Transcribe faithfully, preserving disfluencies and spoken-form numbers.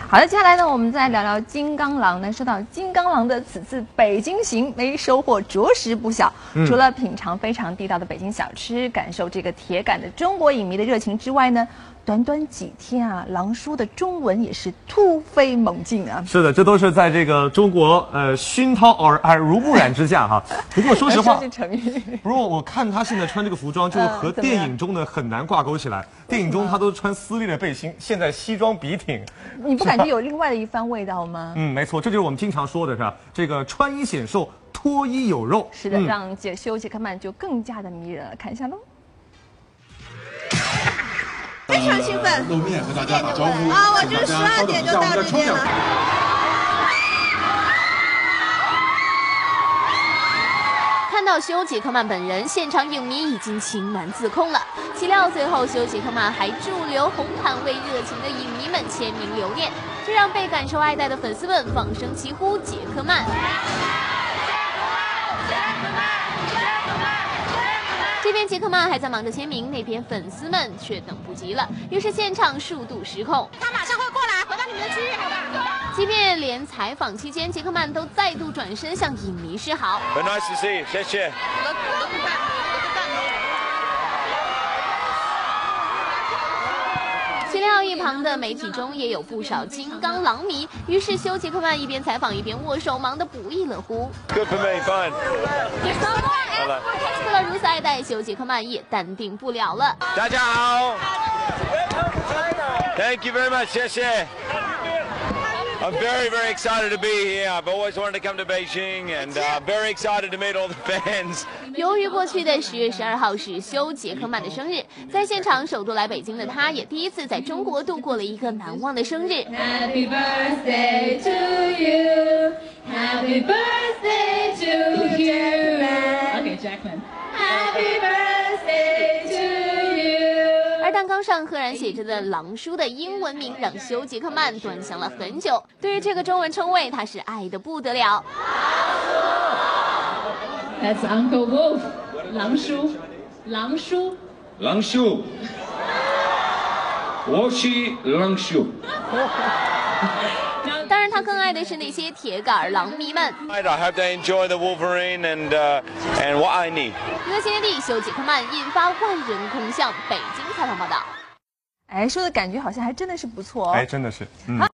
好的，接下来呢，我们再聊聊金刚狼呢。说到金刚狼的此次北京行，没收获着实不小。嗯、除了品尝非常地道的北京小吃，感受这个铁杆的中国影迷的热情之外呢，短短几天啊，狼叔的中文也是突飞猛进啊。 是的，这都是在这个中国呃熏陶耳耳濡目染之下哈。不过说实话，不过我看他现在穿这个服装，就和电影中的很难挂钩起来。电影中他都穿撕裂的背心，现在西装笔挺。 你不感觉有另外的一番味道吗？ 嗯，没错，这就是我们经常说的是吧？这个穿衣显瘦，脱衣有肉。 是的，嗯、让解修杰克曼就更加的迷人了。看一下喽。 非常兴奋， 露面和大家打招呼啊！我就是十二点就到这边了。 看到休·杰克曼本人，现场影迷已经情难自控了。岂料随后休·杰克曼还驻留红毯，为热情的影迷们签名留念，这让被感受爱戴的粉丝们放声齐呼杰克曼。这边杰克曼还在忙着签名，那边粉丝们却等不及了，于是现场数度失控。 他马上会过来，回到你们的区域，好吧？ 即便连采访期间，杰克曼都再度转身向影迷示好。 Very nice to see you， 谢谢。 岂料一旁的媒体中也有不少金刚狼迷，于是休·杰克曼一边采访一边握手，忙得不亦乐乎。 Good for me, fine. 看了如此爱戴，休·杰克曼也淡定不了了。 大家好 ，Thank you very much， 谢谢。I'm very, very excited to be here. I've always wanted to come to Beijing, and uh, very excited to meet all the fans. 由于过去的十月十二号是休·杰克曼的生日，在现场首度来北京的他，也第一次在中国度过了一个难忘的生日。 Happy birthday to you, Happy birthday to you. Okay, Jackman. Happy birthday to you. 而蛋糕上赫然写着的狼叔的英文名，让休·杰克曼端详了很久。对于这个中文称谓，他是爱得不得了。 That's Uncle Wolf， 狼叔，狼叔， 狼叔，我是狼叔。 当然，他更爱的是那些铁杆狼迷们。 I hope they enjoy the Wolverine and uh, and what I need。 热情地休·杰克曼引发万人空巷。北京采访报道。 哎，说的感觉好像还真的是不错哦。 哎，真的是，嗯。